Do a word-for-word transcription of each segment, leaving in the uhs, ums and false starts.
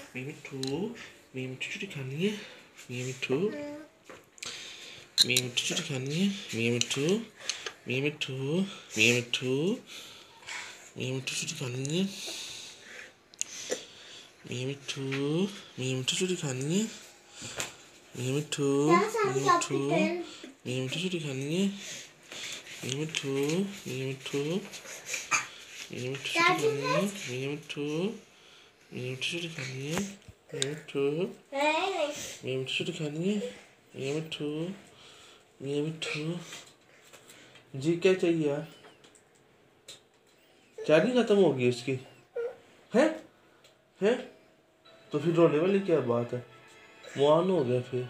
मियां मिठू मियां मिठू चूड़ी खानी है मियां मिठू मियां मिठू चूड़ी खानी है मियां मिठू मियां मिठू मियां मिठू मियां मिठू चूड़ी खानी है मियां मिठू मियां मिठू चूड़ी खानी है मियां मिठू मियां मिठू मियां मिठू चूड़ी खानी है मियां मिठू मियां मिठू मियां मिठू चूड़ी खानी है मियां मिठू मियां मिठू चूड़ी खानी है मियां मिठू मियां मिठू चूड़ी खानी है मियां मिठू मियां मिठू जी क्या चाहिए यार चाबी खत्म हो गई उसकी है है तो फिर रोने वाली क्या बात है मुआन हो गया फिर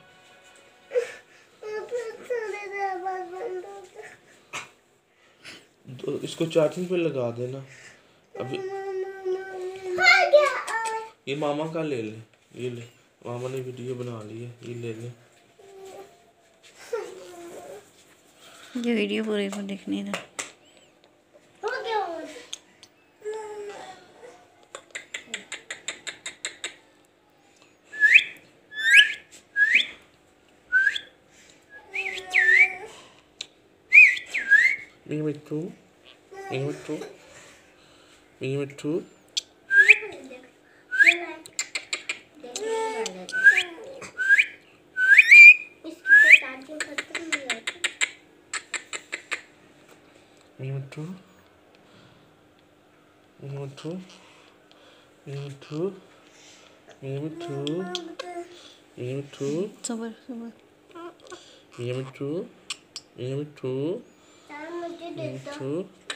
तो इसको चार्जिंग पे लगा देना अभी ये मामा का ले ले ये ले मामा ने वीडियो बना ली है ये ले ले ये वीडियो पूरे को देखने दे मियां मिठू मियां मिठू मियां मिठू मियां मिठू मियां मिठू मियां मिठू मियां मिठू मियां मिठू सबर सबर मियां मिठू मियां मिठू मियां मिठू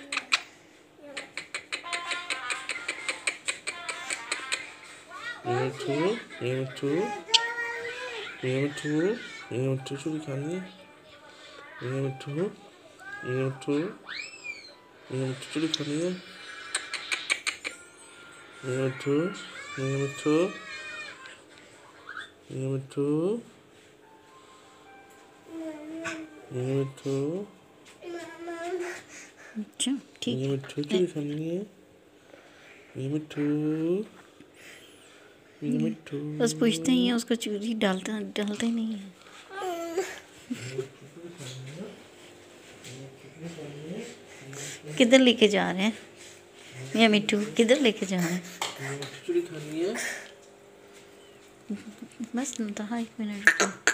मियां मिठू मियां मिठू मियां मिठू मियां मिठू चूड़ी खानी है मियां मिठू मियां मिठू मियां मिठू चूड़ी खानी है मियां मिठू मियां मिठू मियां मिठू मियां मिठू अच्छा ठीक मियां मिठू चूड़ी खानी है मियां मिठू मियां मिठू बस पूछते ही हैं उसको चूड़ी डालते डालते ही नहीं है किधर लेके जा रहे हैं मियां मिठू किधर लेके जा रहे हैं मियां मिठू चूड़ी खानी है बस था एक मिनट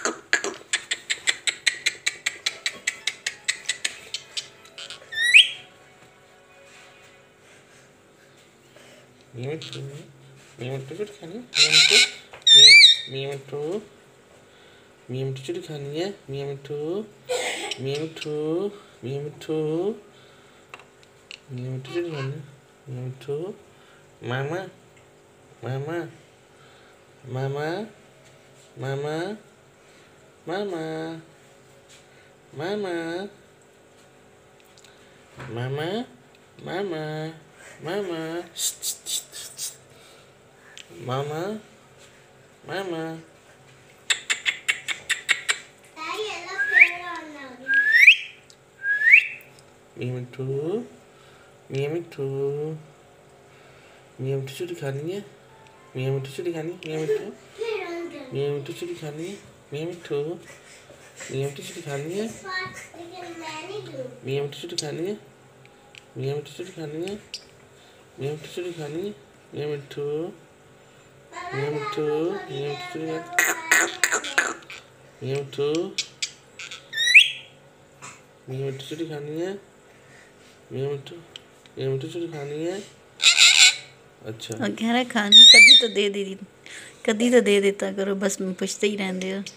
मियां मिठू मियां मिठू चूड़ी खानी है मियां मिठू मियां मिठू चूड़ी खानी है मियां मिठू मियां मिठू मियां मिठू मियां मिठू चूड़ी खानी है मियां मिठू मामा मामा मामा मामा मामा मामा मामा मामा मामा मामा मामा मियां मिठू मियां मिठू मियां मिठू चूड़ी खानी है मियां मिठू चूड़ी खानी है मियां मिठू मियां मिठू चूड़ी खानी है मियां मिठू मियां मिठू चूड़ी खानी है मियां मिठू चूड़ी खानी है मियां मिठू चूड़ी खानी है मियां मिठू चूड़ी खानी है मियां मिठू मियां मिठू मियां मिठू चूड़ी मियां मिठू मियां मिठू चूड़ी खानी है मियां मिठू मियां मिठू चूड़ी खानी है अच्छा और कह रहा है खानी कभी तो दे दी कभी तो दे देता करो बस मैं पूछते ही रहते हो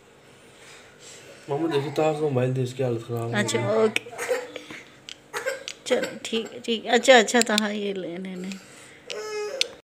मामा देखो ताकि मोबाइल दे इसकी हालत खराब अच्छा ओके चलो ठीक है ठीक है अच्छा अच्छा था ये ले लेने